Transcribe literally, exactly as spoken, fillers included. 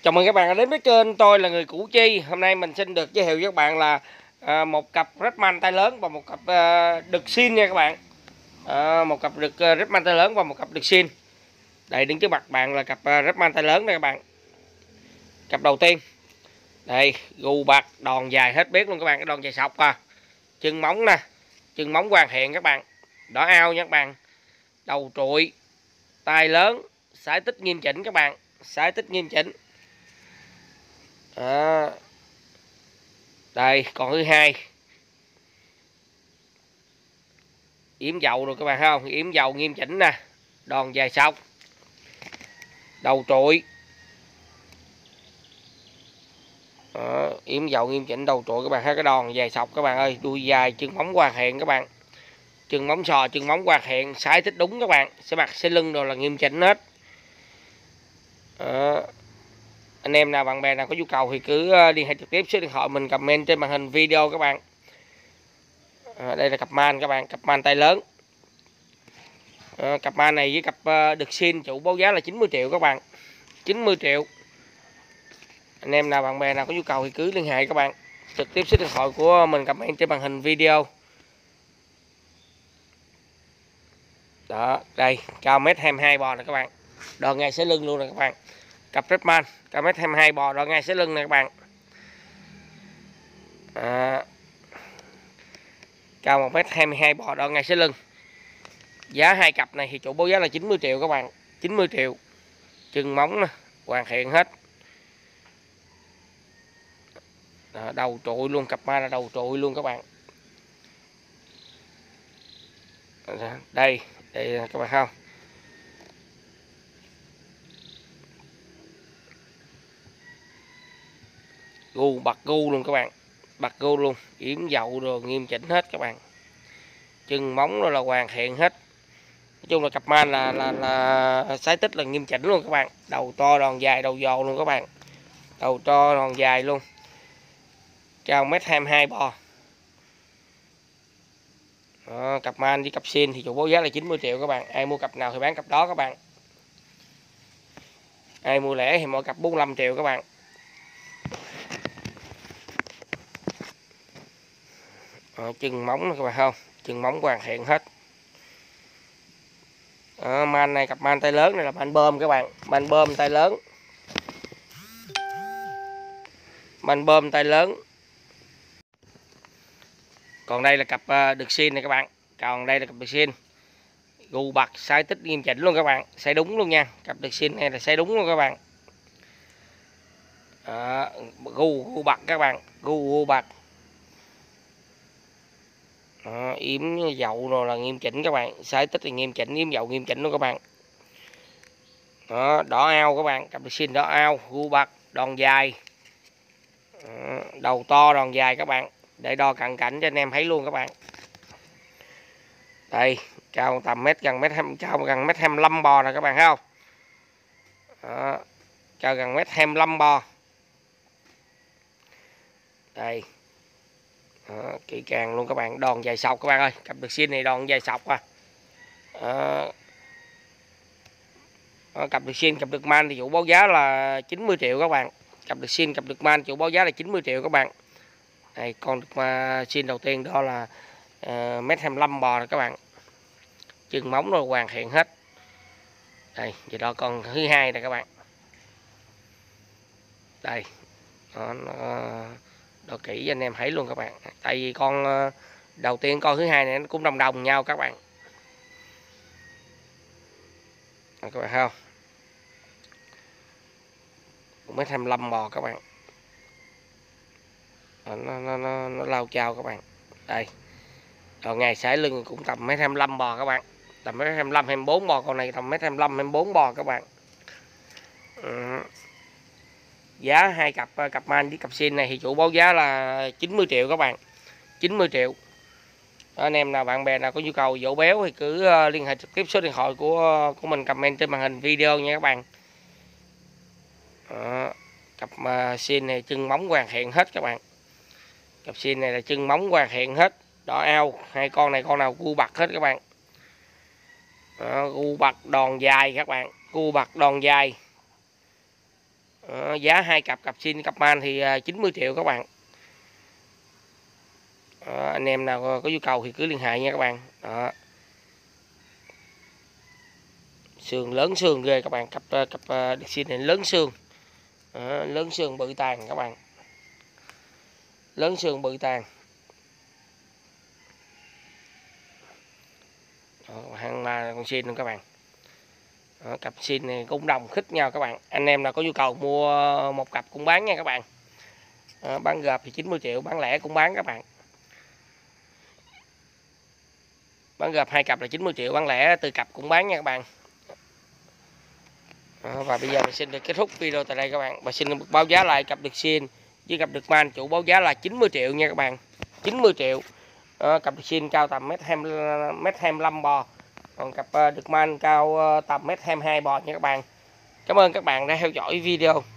Chào mừng các bạn đã đến với kênh tôi là người Củ Chi. Hôm nay mình xin được giới thiệu với các bạn là à, một cặp Redman tay lớn và một cặp à, đực xin nha các bạn. À, một cặp đực uh, Redman tay lớn và một cặp đực xin. Đây đứng trước mặt bạn là cặp uh, Redman tay lớn đây các bạn. Cặp đầu tiên. Đây gù bạc đòn dài hết biết luôn các bạn, cái đòn dài sọc à. Chân móng nè, chân móng hoàn thiện các bạn. Đỏ ao nha các bạn. Đầu trụi, tay lớn, sải tích nghiêm chỉnh các bạn, sải tích nghiêm chỉnh. Đó. Đây còn thứ hai, yếm dầu rồi các bạn thấy không, yếm dầu nghiêm chỉnh nè, đòn dài sọc, đầu trụi. Đó, yếm dầu nghiêm chỉnh, đầu trụi các bạn thấy, cái đòn dài sọc các bạn ơi, đuôi dài, chân móng hoàn thiện các bạn, chân móng sò, chân móng hoàn thiện, sải tích đúng các bạn, sẽ mặt sẽ lưng rồi là nghiêm chỉnh hết. Đó. Anh em nào bạn bè nào có nhu cầu thì cứ liên hệ trực tiếp số điện thoại mình comment trên màn hình video các bạn. À, đây là cặp man các bạn, cặp man tay lớn. À, cặp man này với cặp uh, đực xin chủ báo giá là chín mươi triệu các bạn, chín mươi triệu. Anh em nào bạn bè nào có nhu cầu thì cứ liên hệ các bạn, trực tiếp số điện thoại của mình comment trên màn hình video. Đó, đây cao mét hai mươi hai bò này các bạn, đòn ngay xế lưng luôn này các bạn. Cặp Redman cao mét hai mươi hai bò, đòn ngay xế lưng này các bạn. À, cao một mét hai mươi hai bò, đòn ngay xế lưng. Giá hai cặp này thì chủ báo giá là chín mươi triệu các bạn, chín mươi triệu. Chân móng nè, hoàn thiện hết. Đó, đầu trụi luôn, cặp ma là đầu trụi luôn các bạn. Đây, đây các bạn không. Gu bạc gu luôn các bạn, bạc gu luôn, yếm dậu rồi nghiêm chỉnh hết các bạn. Chân móng rồi là hoàn thiện hết. Nói chung là cặp man là là là sái tích là nghiêm chỉnh luôn các bạn. Đầu to đòn dài, đầu giò luôn các bạn. Đầu to đòn dài luôn. Cao mét hai mươi hai bò. Đó, cặp man với cặp xin thì chủ báo giá là chín mươi triệu các bạn. Ai mua cặp nào thì bán cặp đó các bạn. Ai mua lẻ thì mỗi cặp bốn mươi lăm triệu các bạn. Đó, chân móng các bạn không, chân móng hoàn thiện hết. Đó, man này, cặp man tay lớn này là man bơm các bạn, man bơm tay lớn, man bơm tay lớn. Còn đây là cặp đực xin này các bạn, còn đây là cặp đực xin gù bạc sải tích nghiêm chỉnh luôn các bạn, sải đúng luôn nha. Cặp đực xin này là sải đúng luôn các bạn. Đó, gu gu bạc các bạn, gu gu bạc. Đó, yếm dậu rồi là nghiêm chỉnh các bạn, sải tích thì nghiêm chỉnh, yếm dậu nghiêm chỉnh luôn các bạn. Đó, đỏ ao các bạn, cặp đực xin đỏ ao, gu bạc, đòn dài. Đó, đầu to đòn dài các bạn, để đo cận cảnh cho anh em thấy luôn các bạn. Đây cao tầm mét, gần mét, cao gần mét hai mươi lăm bò nè các bạn thấy không. Đó, cao gần mét hai mươi lăm bò. Đây. Đó, kỹ càng luôn các bạn, đòn dài sọc các bạn ơi, cặp đực xin này đòn dài sọc à. Đó. Đó, cặp đực xin, cặp đực man thì chủ báo giá là chín mươi triệu các bạn. Cặp đực xin, cặp đực man chủ báo giá là chín mươi triệu các bạn. Đây con đực xin đầu tiên đó là uh, mét hai mươi lăm bò rồi các bạn. Chân móng rồi hoàn thiện hết. Đây giờ đó con thứ hai này các bạn. Đây đó, nó đo kỹ cho anh em thấy luôn các bạn, tại vì con đầu tiên con thứ hai này nó cũng đồng đồng nhau các bạn. Đó, các bạn thấy không, một mét hai mươi lăm bò các bạn. Đó, nó, nó, nó, nó lao chao các bạn. Đây rồi ngày sải lưng cũng tầm mét hai mươi lăm bò các bạn, tầm mét hai mươi lăm hai mươi bốn bò, con này tầm mét hai mươi lăm hai mươi bốn bò các bạn. Ừ. Giá hai cặp cặp man với cặp xin này thì chủ báo giá là chín mươi triệu các bạn, chín mươi triệu. Đó, anh em nào bạn bè nào có nhu cầu dỗ béo thì cứ liên hệ trực tiếp số điện thoại của của mình comment trên màn hình video nha các bạn. Đó, cặp xin này chân móng hoàn thiện hết các bạn. Cặp xin này là chân móng hoàn thiện hết, đỏ ao, hai con này con nào gu bạc hết các bạn. Đó, gu bạc đòn dài các bạn, gu bạc đòn dài. Đó, giá hai cặp cặp xin cặp man thì chín mươi triệu các bạn. Đó, anh em nào có nhu cầu thì cứ liên hệ nha các bạn. Đó. Sườn lớn sườn ghê các bạn, cặp cặp đực xin này lớn sườn. Đó, lớn sườn bự tàn các bạn. Lớn sườn bự tàn. Hàng là con xin luôn các bạn. Đó, cặp xin này cũng đồng khít nhau các bạn. Anh em nào có nhu cầu mua một cặp cũng bán nha các bạn. Đó, bán gộp thì chín mươi triệu, bán lẻ cũng bán các bạn. Bán gộp hai cặp là chín mươi triệu, bán lẻ từ cặp cũng bán nha các bạn. Đó, và bây giờ mình xin được kết thúc video tại đây các bạn. Và xin báo giá lại cặp đực xin với cặp đực man, chủ báo giá là chín mươi triệu nha các bạn. chín mươi triệu. Đó, cặp đực xin cao tầm mét hai mươi lăm bò, còn cặp đực man cao tầm mét hai mươi hai bò nha các bạn. Cảm ơn các bạn đã theo dõi video.